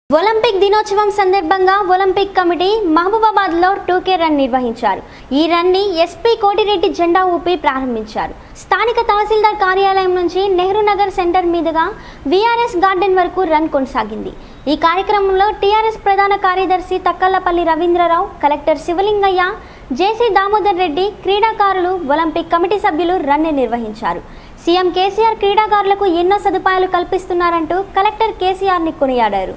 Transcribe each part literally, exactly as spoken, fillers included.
Olympic దినోత్సవం సందర్భంగా Olympic committee Mahabubabad లో టూ కే రన్ నిర్వహించారు. ఈ రన్ ని ఎస్పీ కోటిరెడ్డి జెండా ఊపి ప్రారంభించారు. స్థానిక తహసీల్దార్ కార్యాలయం నుంచి నెహ్రూ నగర్ సెంటర్ మీదుగా విఆర్ఎస్ గార్డెన్ వరకు రన్ కొనసాగింది. ఈ కార్యక్రమంలో టీఆర్ఎస్ ప్రధాన కార్యదర్శి తక్కలపల్లి రవీంద్రరావు, కలెక్టర్ శివలింగయ్య, జేసీ దామోదర్ రెడ్డి, క్రీడాకారులు, ఒలింపిక్ కమిటీ సభ్యులు రన్ ని నిర్వహించారు. సీఎం కేసీఆర్ క్రీడాకారులకు ఎన్నో సదుపాయాలు కల్పిస్తున్నారంటూ కలెక్టర్ కేసీఆర్ ని కొనియాడారు.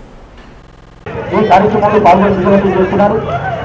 ఈ కార్యక్రమంలో పాల్గొని చేస్తున్నారు.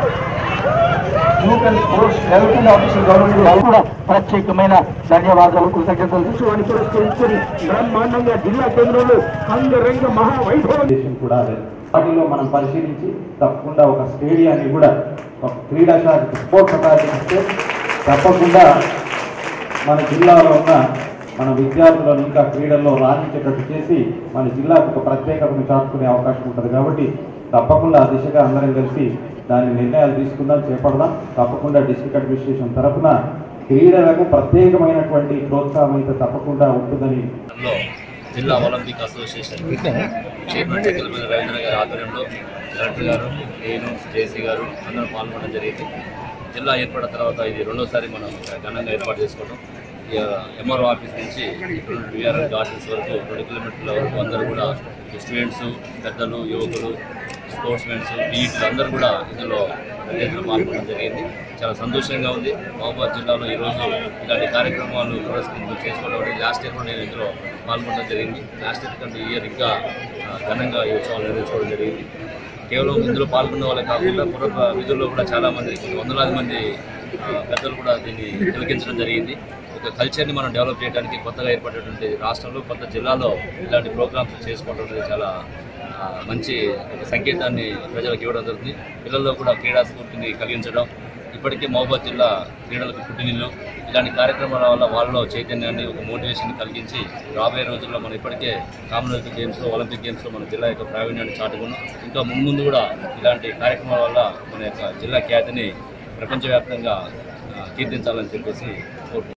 Newton sports development officer government కూడా ప్రత్యేకమైన ధన్యవాదాలు, కృతజ్ఞతలు తీసుకొని పురస్కరించుకొని బ్రహ్మాండంగా జిల్లా కేంద్రంలో అంగరంగ మహావైభవం కూడా వాటిలో మనం పరిశీలించి తప్పకుండా ఒక స్టేడియాన్ని కూడా ఒక క్రీడా శాఖ స్పోర్ట్స్ అథారిటీ ఇస్తే తప్పకుండా మన జిల్లాలో ఉన్న మన విద్యార్థులను ఇంకా క్రీడల్లో రాణించేటట్టు చేసి మన జిల్లాకు ఒక ప్రత్యేకతను చాటుకునే అవకాశం ఉంటుంది. కాబట్టి తప్పకుండా ఆ దిశగా అందరం కలిసి దాని నిర్ణయాలు తీసుకుందాం, చేపడదాం. తప్పకుండా డిస్ట్రిక్ట్ అడ్మినిస్ట్రేషన్ తరఫున క్రీడలకు ప్రత్యేకమైనటువంటి ప్రోత్సాహం అయితే తప్పకుండా ఉంటుందని జిల్లా Olympic association chairman Takkalapalli Ravindra గారి ఆధ్వర్యంలో కలెక్టర్ గారు, నేను, జేసీ గారు అందరూ పాల్గొనడం జరిగింది. జిల్లా ఏర్పడిన తర్వాత ఇది రెండోసారి మనం ఘనంగా ఏర్పాటు చేసుకోవడం. ఎంఆర్ఓ ఆఫీస్ నుంచి విఆర్ఎస్ గార్డెన్స్ వరకు రెండు కిలోమీటర్ల వరకు అందరూ కూడా స్టూడెంట్స్, పెద్దలు, యువకులు, స్పోర్ట్స్ మెన్స్, పీఈటీలు అందరూ కూడా ఇందులో ప్రత్యేకంగా పాల్గొనడం జరిగింది. చాలా సంతోషంగా ఉంది. మహబూబాబాద్ జిల్లాలో ఈరోజు ఇలాంటి కార్యక్రమాలు పురస్కరించి చేసుకోవడం. లాస్ట్ ఇయర్ కూడా నేను ఇందులో పాల్గొనడం జరిగింది. లాస్ట్ ఇయర్ కంటే ఈ ఇయర్ ఇంకా ఘనంగా ఈ ఉత్సవాలు నిర్వహించుకోవడం జరిగింది. కేవలం ఇందులో పాల్గొన్న వాళ్ళే కాకుండా పూర్వ విధుల్లో కూడా చాలామంది వందలాది మంది పెద్దలు కూడా దీన్ని తిలకించడం జరిగింది. ఒక కల్చర్ని మనం డెవలప్ చేయడానికి కొత్తగా ఏర్పడేటువంటి రాష్ట్రంలో కొత్త జిల్లాలో ఇలాంటి ప్రోగ్రామ్స్ చేసుకోవడం అనేది చాలా మంచి సంకేతాన్ని ప్రజలకు ఇవ్వడం జరుగుతుంది. పిల్లల్లో కూడా క్రీడా స్ఫూర్తిని కలిగించడం. ఇప్పటికే మహబూబాబాద్ జిల్లా క్రీడలకు పుట్టినిల్లు. ఇలాంటి కార్యక్రమాల వల్ల వాళ్ళలో చైతన్యాన్ని, ఒక మోటివేషన్ కలిగించి రాబోయే రోజుల్లో మనం ఇప్పటికే కామన్వెల్త్ గేమ్స్లో, ఒలింపిక్ గేమ్స్లో మన జిల్లా యొక్క ప్రావీణ్యాన్ని చాటుకున్నాం. ఇంకా ముందు కూడా ఇలాంటి కార్యక్రమాల వల్ల మన యొక్క జిల్లా ఖ్యాతిని ప్రపంచవ్యాప్తంగా కీర్తించాలని చెప్పేసి కోరుకుంటున్నాం.